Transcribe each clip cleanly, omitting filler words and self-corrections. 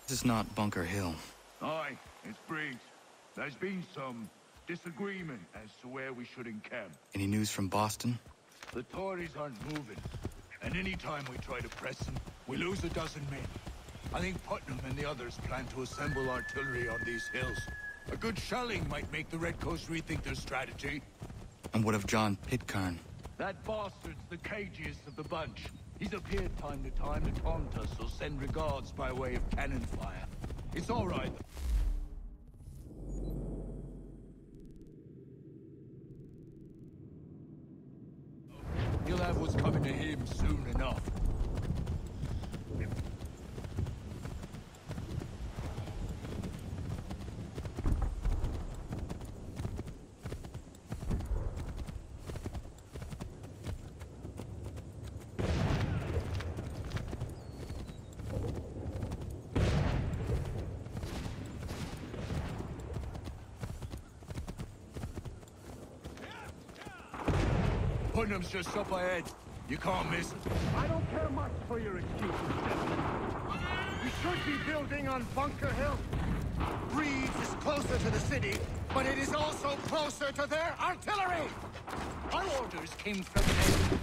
This is not Bunker Hill. Aye, it's Briggs. There's been some disagreement as to where we should encamp. Any news from Boston? The Tories aren't moving, and any time we try to press them, we lose a dozen men. I think Putnam and the others plan to assemble artillery on these hills. A good shelling might make the Redcoats rethink their strategy. And what of John Pitcairn? That bastard's the cagiest of the bunch. He's appeared time to time to taunt us or send regards by way of cannon fire. It's all right. He'll have what's coming to him soon enough. Putnam's just up ahead. You can't miss it. I don't care much for your excuses, gentlemen. We should be building on Bunker Hill. Reeves is closer to the city, but it is also closer to their artillery! Our orders came from them.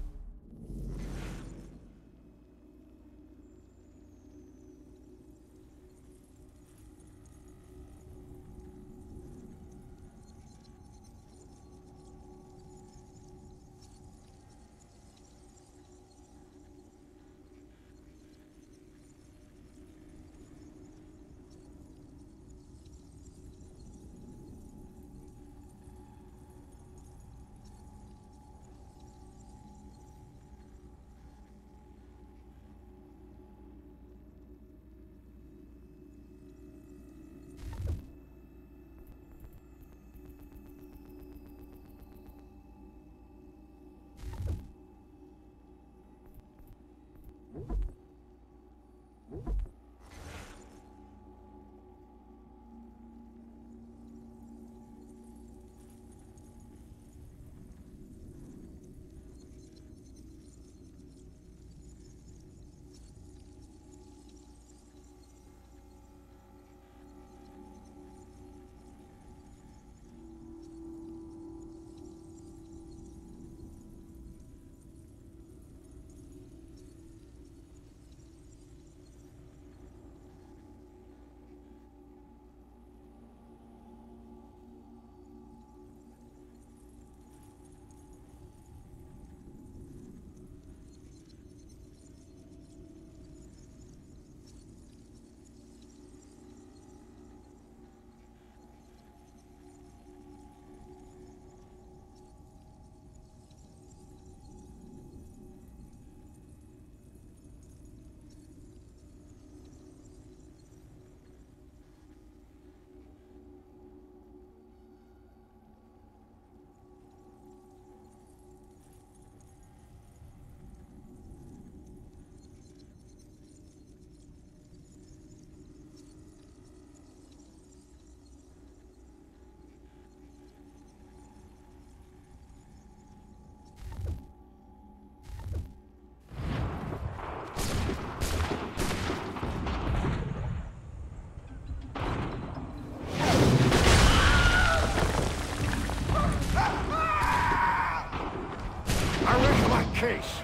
Case.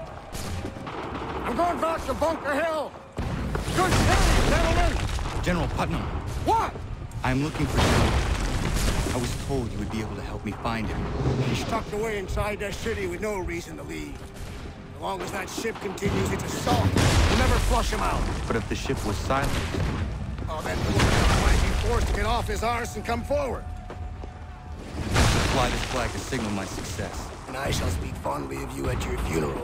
I'm going back to Bunker Hill. Good day, gentlemen. General Putnam. What? I'm looking for you. I was told you would be able to help me find him. He's tucked away inside that city with no reason to leave. As long as that ship continues its assault, we'll never flush him out. But if the ship was silent? Oh, then the might be forced to get off his arse and come forward. Fly this flag to signal my success. And I shall speak fondly of you at your funeral.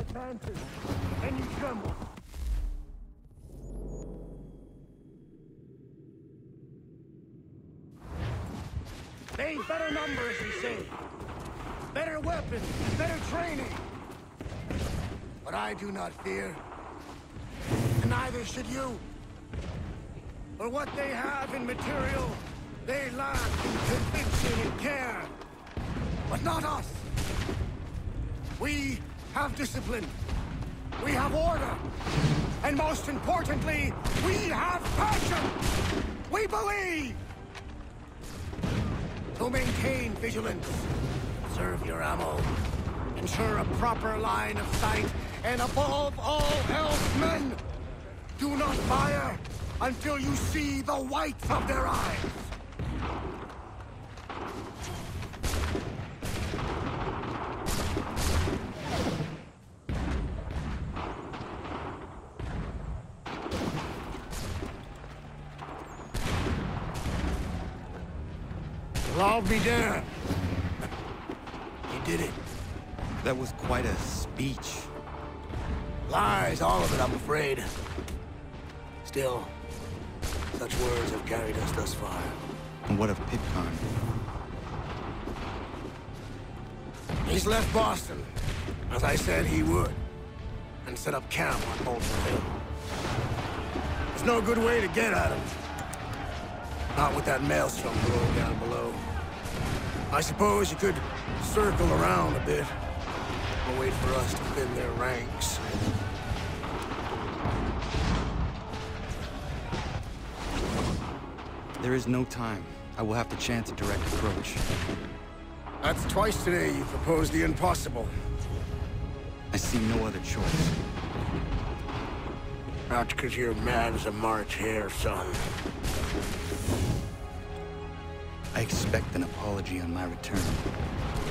advances, and you tremble. They've better numbers, we say. Better weapons, better training. But I do not fear. And neither should you. For what they have in material, they lack in conviction and care. But not us. We have discipline. We have order. And most importantly, we have passion. We believe. So maintain vigilance. Observe your ammo. Ensure a proper line of sight. And above all else, men, do not fire until you see the whites of their eyes. Well, I'll be damned. You did it. That was quite a speech. Lies, all of it, I'm afraid. Still, such words have carried us thus far. And what of Pitcairn? He's left Boston, as I said he would, and set up camp on Bolton Hill. There's no good way to get at him. Not with that maelstrom rolling down below. I suppose you could circle around a bit, or wait for us to thin their ranks. There is no time. I will have to chance a direct approach. That's twice today you proposed the impossible. I see no other choice. Not because you're mad as a March hare, son. I expect an apology on my return.